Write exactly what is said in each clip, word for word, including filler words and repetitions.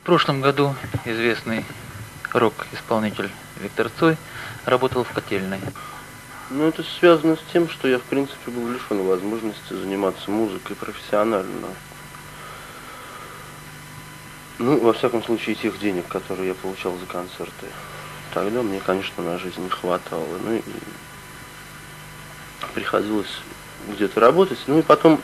прошлом году известный рок-исполнитель Виктор Цой работал в котельной. Ну, это связано с тем, что я, в принципе, был лишен возможности заниматься музыкой профессионально. Ну, во всяком случае, тех денег, которые я получал за концерты. Тогда мне, конечно, на жизнь не хватало. Ну, и приходилось где-то работать. Ну, и потом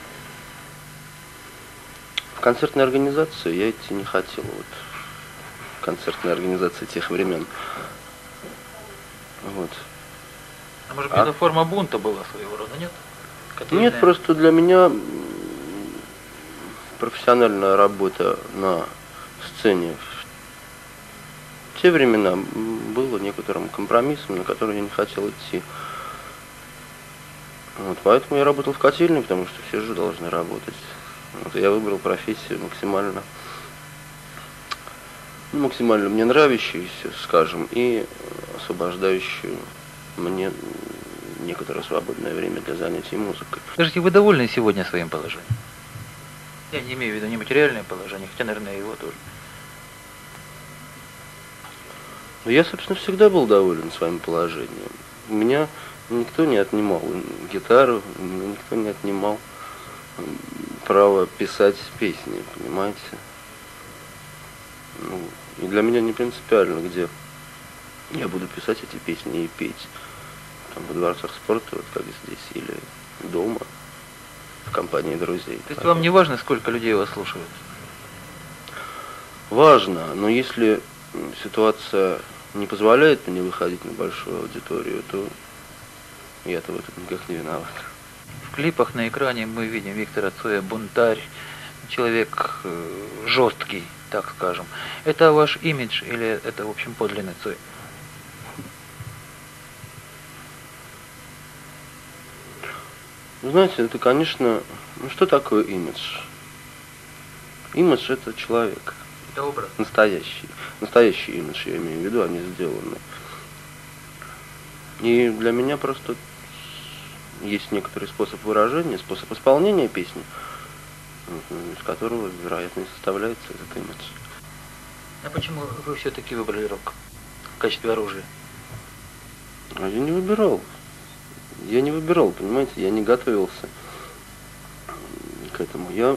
в концертной организации я идти не хотел. Вот, концертная организация тех времен. Вот. А может быть, а? Это форма бунта была своего рода, нет? Котельная? Нет, просто для меня профессиональная работа на сцене в те времена было некоторым компромиссом, на который я не хотел идти. Вот, поэтому я работал в котельной, потому что все же должны работать. Вот, я выбрал профессию максимально, ну, максимально мне нравящуюся, скажем, и освобождающую мне некоторое свободное время для занятий музыкой. Скажите, вы довольны сегодня своим положением? Я не имею в виду не материальное положение, хотя, наверное, его тоже. Я, собственно, всегда был доволен своим положением. У меня никто не отнимал гитару, у меня никто не отнимал право писать песни, понимаете? Ну, и для меня не принципиально, где я буду писать эти песни и петь. Там, во дворцах спорта, вот как здесь, или дома, в компании друзей. То есть вам не важно, сколько людей вас слушают? Важно, но если ситуация не позволяет мне выходить на большую аудиторию, то я-то в этом никак не виноват. В клипах на экране мы видим Виктора Цоя бунтарь, человек э, жесткий, так скажем. Это ваш имидж или это, в общем, подлинный Цой? Знаете, это, конечно, ну что такое имидж? Имидж – это человек. Это образ. Настоящий. Настоящий имидж, я имею в виду, они сделаны. И для меня просто есть некоторый способ выражения, способ исполнения песни, из которого, вероятно, и составляется этот имидж. А почему вы все-таки выбрали рок в качестве оружия? А я не выбирал. Я не выбирал, понимаете, я не готовился к этому. Я...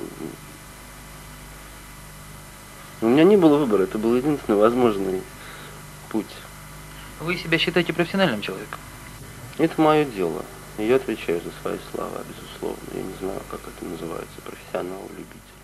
У меня не было выбора, это был единственный возможный путь. Вы себя считаете профессиональным человеком? Это мое дело. И я отвечаю за свои слова, безусловно. Я не знаю, как это называется, профессионал, любитель.